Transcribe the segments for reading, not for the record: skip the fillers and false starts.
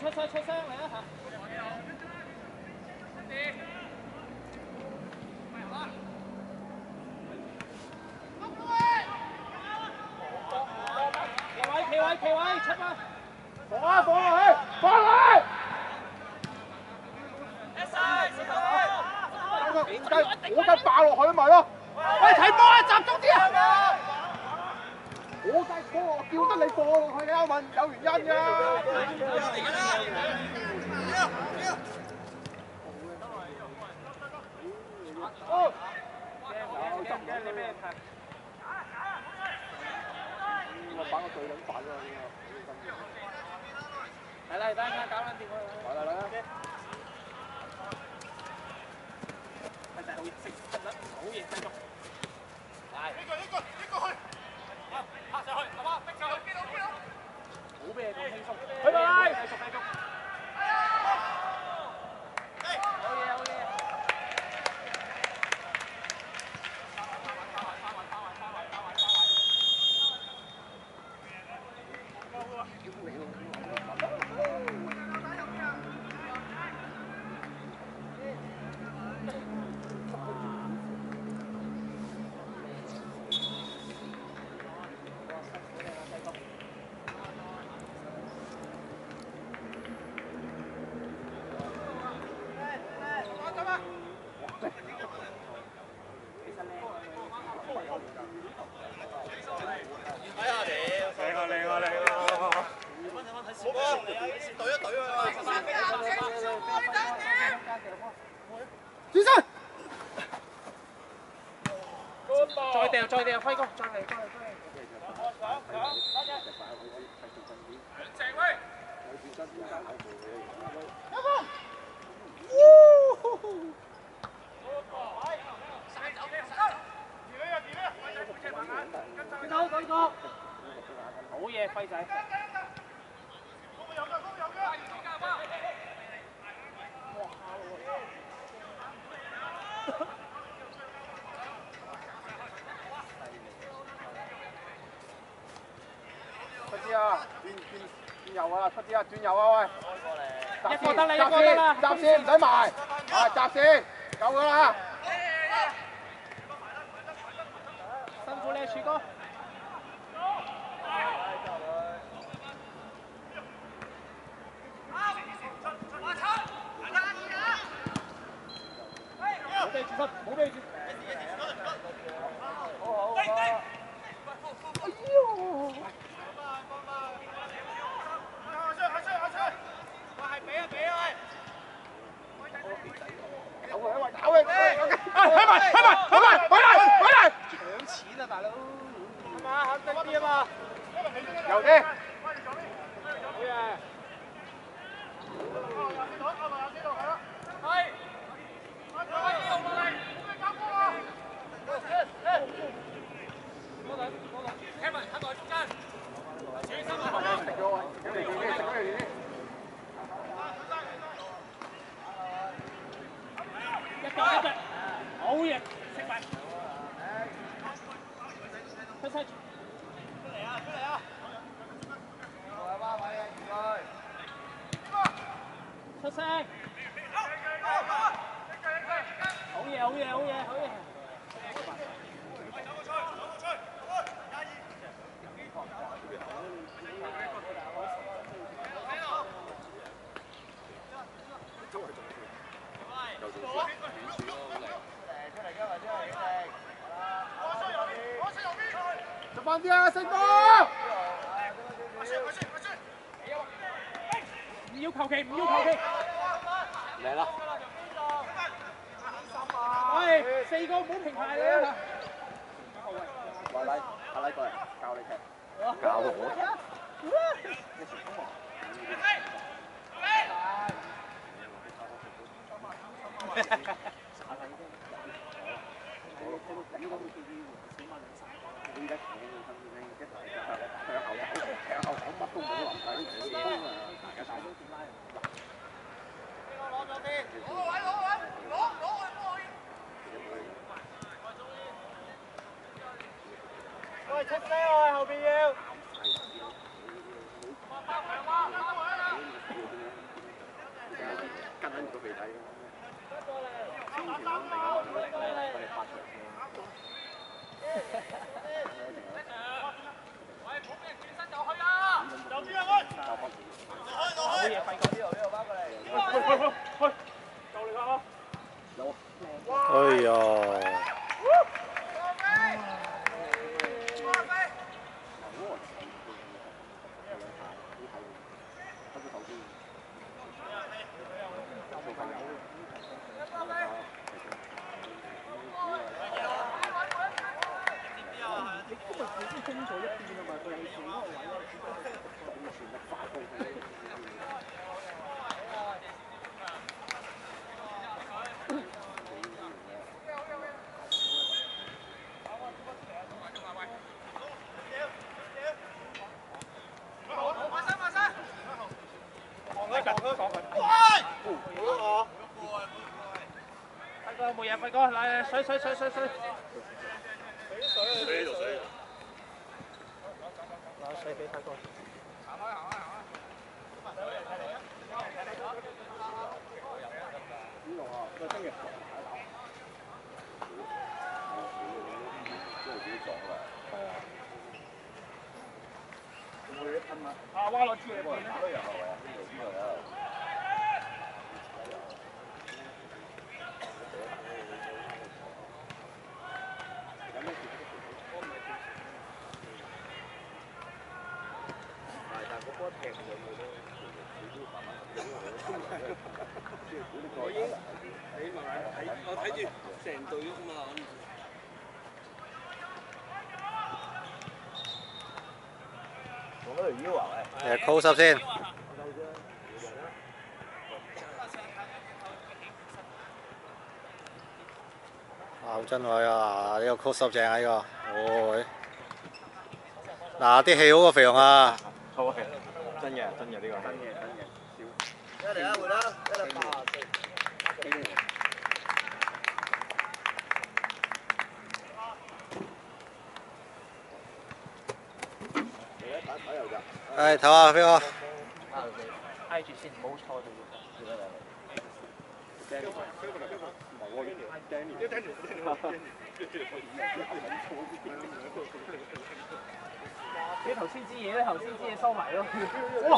出聲嚟啊嚇！企位，出啊！放啊，放落去，放落去！我梗爆落去咪咯！喂，睇波啊，集中啲啊！我梗波，我叫得你放落去，你阿文有原因㗎。你咩睇？我把個隊撚反咗啦！嚟嚟，等下搞撚掂佢。嚟嚟嚟！係好嘢，食得好嘢，繼續。嚟。呢個去。拍上去，好嘛？逼上去，好咩？咁輕鬆。去埋。繼續。好嘢。轉身，再掉，輝哥，再嚟。好嘢，輝仔。出啲啊！轉右啊！出啲啊！轉右啊！喂！一個得啦！閘線唔使埋，閘線夠㗎啦！辛苦你，柱哥。冇地住。好。哎呦！搞佢！回來！搶錢啊，大佬！係嘛，肯定啲啊嘛！有啲。好嘢！係。好嘢，食埋。出嚟啊！出聲！好嘢！做翻啲啊，勝哥！唔要求其。嚟啦！喂，4個唔好平排你啊！阿拉過嚟教你踢，教我。喂，出聲啊！後邊要。 緊個鼻底。千祈唔好嚟我哋發場先。喂，冇俾人轉身就去啦！就邊啊喂！冇嘢，費過呢度包過嚟。去！就你啦！有。 哎呀！ 冇嘢，輝哥，嚟水。俾啲水。攞水俾輝哥。行開。 呢度啊，真係真係幾爽啦！係啊。我哋噴啊！ 挖落豬嚟噴。 都有係啊，呢度有。 我睇住成隊喐嘛。 我嗰條腰啊喂。 close up 先。好真位啊！呢個 close up 正啊！呢個，嗱啲氣好過肥龍啊！ 好嘅，真嘅呢個。真嘅， 一嚟啊，回啦，184。 係唞下飛哥。 挨住先，唔好錯到。你頭先支嘢咧，收埋咯。哇！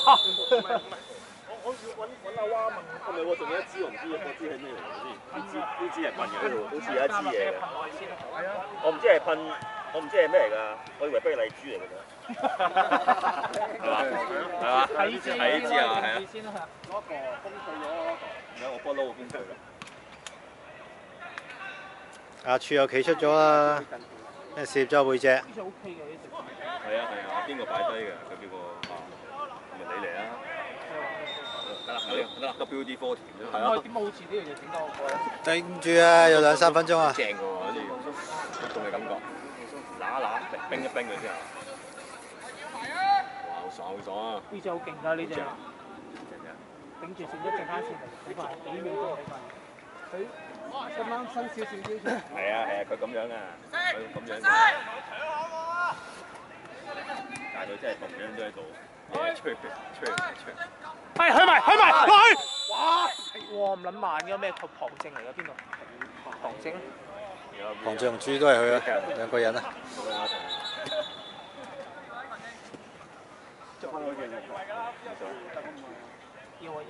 我揾阿蛙問，係咪喎？仲有一支我唔知，嗰支係咩嚟㗎先？呢支係噴嘅，好似有一支嘢㗎。我唔知係噴，我唔知係咩嚟㗎，我以為不如荔珠嚟㗎啫。係嘛？係呢支啊，係啊。嗰個風脆咗，唔係我不嬲風脆啦。 阿柱又企出咗啦，咩攝咗背脊。 呢隻 OK 嘅呢隻。 係啊，邊個擺低嘅？佢邊個啊？咪你嚟啦！得啦，WD-40啫。係啊。 點好似呢樣嘢整得好過咧？ 頂住啊！有2-3分鐘啊！ 正喎，好似凍嘅感覺。揦冰一冰佢先啊！哇，好爽啊！ 呢隻好勁㗎，呢隻。頂住先，一陣間先嚟，好快，幾秒鐘好快。佢今晚新少少招出。 係啊，佢咁樣啊，佢咁樣嘅。但係佢真係同樣都喺度，吹。 係去埋落去！哇！唔撚慢嘅咩？旁證嚟嘅邊度？旁證。 旁證同豬都係佢啊，兩個人啊。 執翻嗰件嘢。 要啊攞。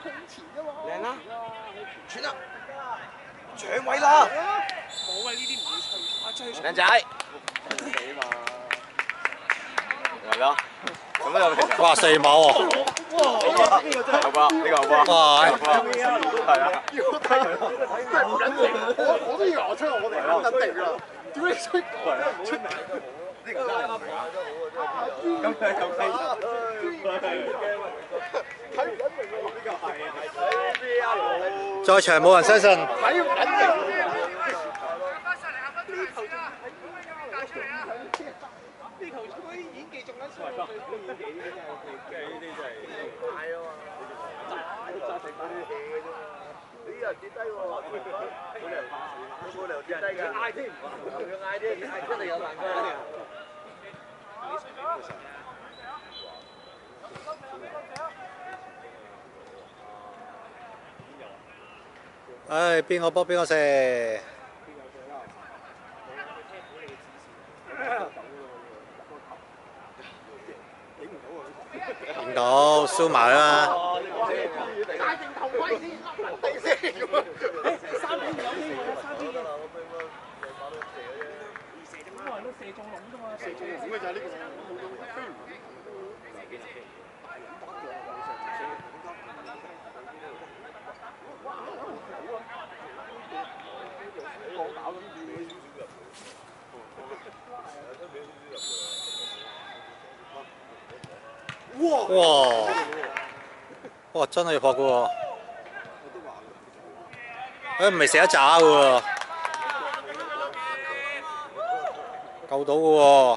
靚啦，傳啦，搶位啦， 冇啊！呢啲唔會吹，啊吹靚仔，嚟啦，咁樣有其實， 哇4碼喎！ 後波呢個後波， 哇！ 係啊， 真係唔緊要，我都以為我吹我哋肯定㗎，點解你吹出？ 呢個真係唔明啊，咁佢又飛， 睇唔緊明喎，呢個係在場冇人相信。 睇唔緊明。呢球吹演技仲緊出嚟，演技呢啲真係，呢啲真係大啊嘛！揸成嗰啲戲嘅啫嘛，呢個人跌低喎，冇理由跌低㗎，嗌添，仲要嗌添，一定有難㗎。 唉，邊個波邊個射？見到輸埋啦！ 帶定頭盔先，地先咁啊！3比2有機會啊，3比2。咁多人都射中籠啫嘛，射中籠嘅就係呢個。 哇！哇！真係要撲嘅喎，唔係射一紮嘅喎，救到嘅喎。